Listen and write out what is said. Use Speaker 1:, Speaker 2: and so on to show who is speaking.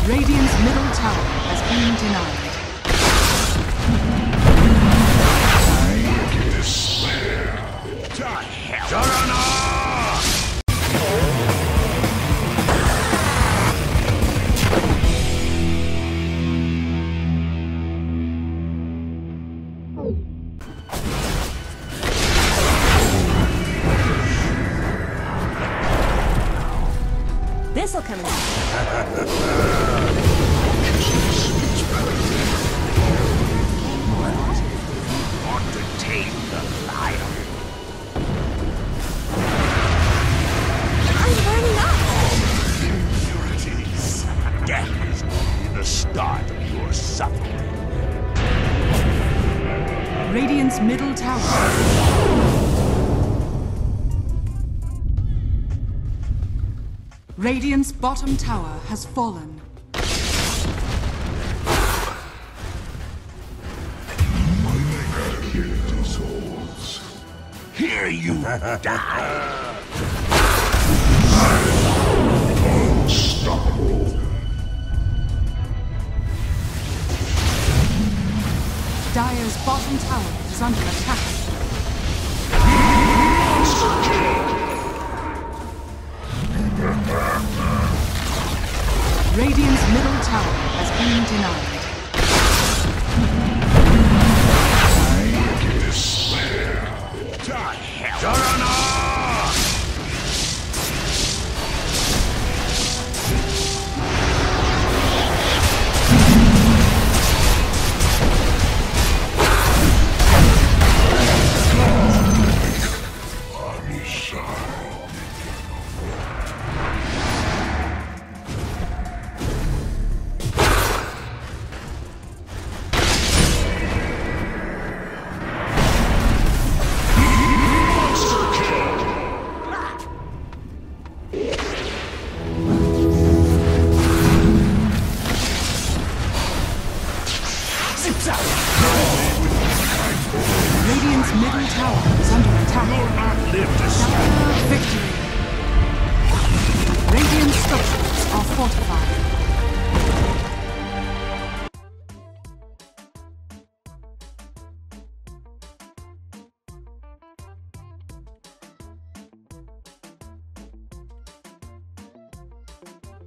Speaker 1: Radiant's middle tower has been denied.
Speaker 2: To hell! Jarana!
Speaker 3: This'll come in.
Speaker 2: Want to tame the lion?
Speaker 3: I'm burning up!
Speaker 2: Impurities. Death is only the start of your suffering.
Speaker 1: Radiant's middle tower. Radiant's bottom tower has fallen.
Speaker 2: Here you die.
Speaker 4: Unstoppable.
Speaker 1: Dire's bottom tower is under attack. Radiant's middle tower has been denied.
Speaker 2: To hell! Jarana!
Speaker 1: Radiant's middle tower is under attack. Victory. Radiant structures are fortified.